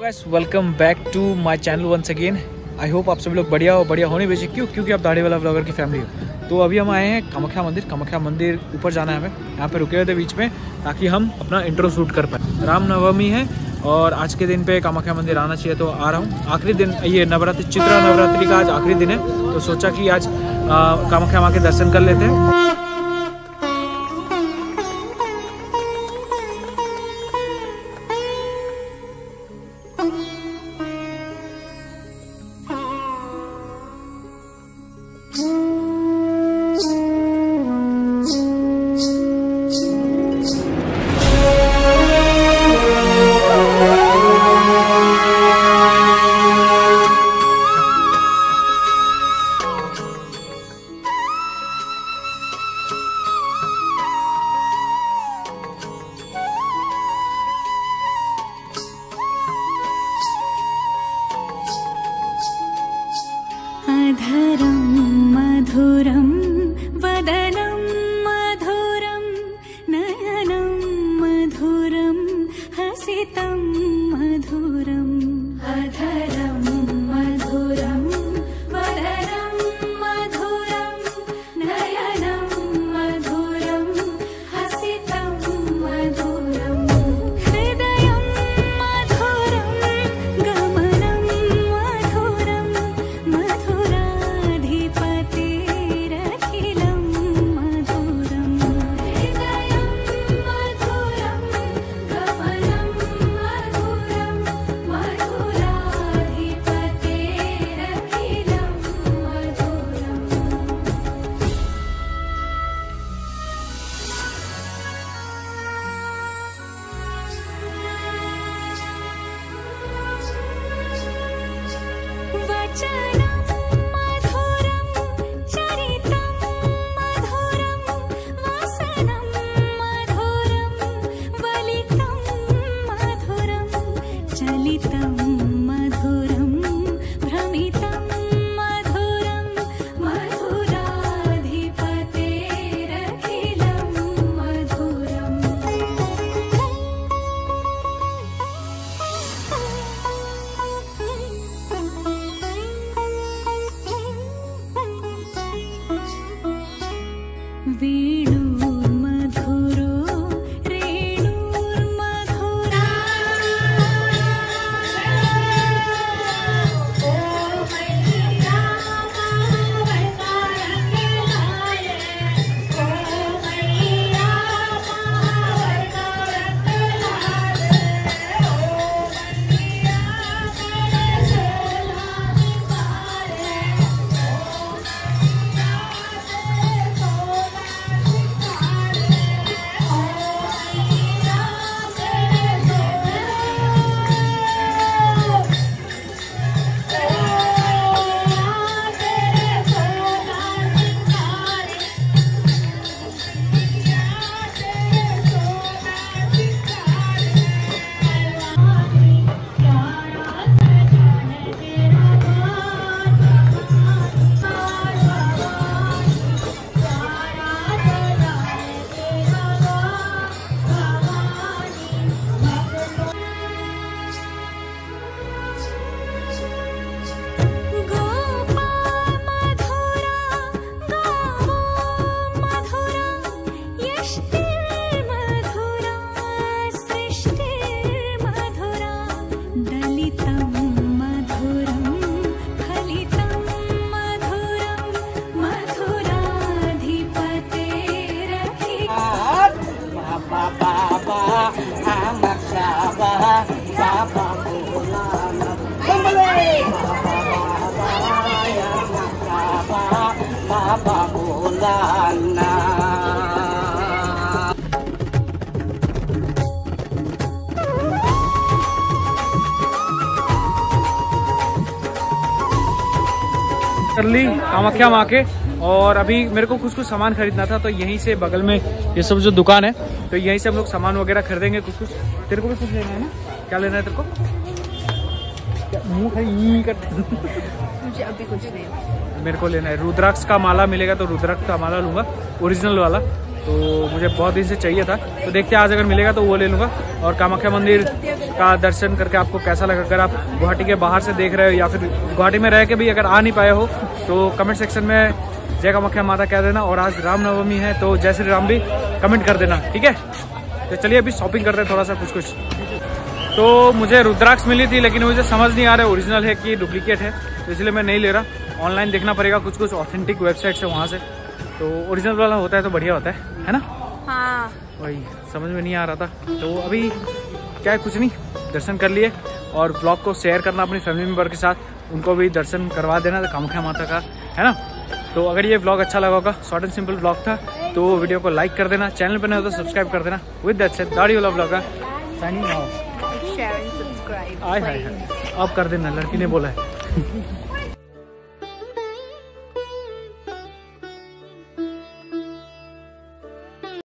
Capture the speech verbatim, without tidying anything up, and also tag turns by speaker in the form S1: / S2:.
S1: Guys welcome back to my channel once again. I hope आप सभी लोग बढ़िया हो, बढ़िया होने बेचे क्यों क्योंकि आप दाढ़ी वाला ब्लॉगर की फैमिली हो। तो अभी हम आए हैं कामाख्या मंदिर। कामाख्या मंदिर ऊपर जाना है हमें, यहाँ पे रुके हुए थे बीच में ताकि हम अपना इंट्रो शूट कर पाए। रामनवमी है और आज के दिन पे कामाख्या मंदिर आना चाहिए तो आ रहा हूँ। आखिरी दिन ये नवरात्रि, चित्रा नवरात्रि का आज आखिरी दिन है तो सोचा कि आज कामाख्या माँ के दर्शन कर लेते हैं।
S2: अधरं मधुरं वदनं मधुरं नयनं मधुरं हसितं मधुरम् अधरं मधुरं वदनं मधुरं नयनं मधुरं हसितं मधुरम् हृदयं मधुरं गमनं मधुरं मधुराधिपतेरखिलं मधुरं हृदयं मधुरं गमनं मधुरं मधुराधिपतेरखिलं मधुरम् वचनं मधुरं चरितं मधुरं वसनं मधुरं वलितं मधुरं चलितं मधुरं भ्रमितं मधुरं मधुराधिपतेरखिलं मधुरम् वेणुर्मधुरो रेणुर्मधुरा
S1: कर ली कामाख्या माँ के। और अभी मेरे को कुछ कुछ सामान खरीदना था तो यहीं से बगल में ये सब जो दुकान है तो यहीं से हम लोग सामान वगैरह खरीदेंगे। कुछ कुछ तेरे को भी कुछ लेना है ना? क्या लेना है तेरे को? मुँह करते
S2: मुझे अभी कुछ नहीं।
S1: मेरे को लेना है रुद्राक्ष का माला मिलेगा तो रुद्राक्ष का माला लूंगा ओरिजिनल वाला। तो मुझे बहुत दिन से चाहिए था, तो देखते हैं आज अगर मिलेगा तो वो ले लूँगा। और कामाख्या मंदिर का दर्शन करके आपको कैसा लगा? अगर आप गुवाहाटी के बाहर से देख रहे हो या फिर गुवाहाटी में रह के भी अगर आ नहीं पाए हो तो कमेंट सेक्शन में जय कामाख्या माता कह देना। और आज रामनवमी है तो जय श्री राम भी कमेंट कर देना, ठीक है? तो चलिए अभी शॉपिंग करते हैं थोड़ा सा कुछ कुछ। तो मुझे रुद्राक्ष मिली थी लेकिन मुझे समझ नहीं आ रहा है ओरिजिनल है कि डुप्लीकेट है, तो इसलिए मैं नहीं ले रहा। ऑनलाइन देखना पड़ेगा, कुछ कुछ ऑथेंटिक वेबसाइट से वहाँ से, तो ओरिजिनल वाला होता है तो बढ़िया होता है, है ना?
S2: हाँ
S1: वही समझ में नहीं आ रहा था। तो अभी क्या है, कुछ नहीं, दर्शन कर लिए और ब्लॉग को शेयर करना अपनी फैमिली मेम्बर के साथ, उनको भी दर्शन करवा देना कामाख्या माता का, है ना? तो अगर ये ब्लॉग अच्छा लगा होगा, शॉर्ट एंड सिंपल ब्लॉग था, तो वीडियो को लाइक कर देना, चैनल पर नहीं हो तो सब्सक्राइब कर देना। विद दैट सेड दाढ़ी वाला blog signing off.
S2: Share and subscribe.
S1: आय हाय हाय, अब कर देना, लड़की ने बोला है।